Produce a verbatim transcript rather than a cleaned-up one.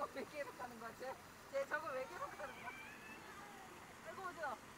왜 기록하는 거야? 쟤, 쟤 저거 왜 기록하는 거야? 아이고, 어디야?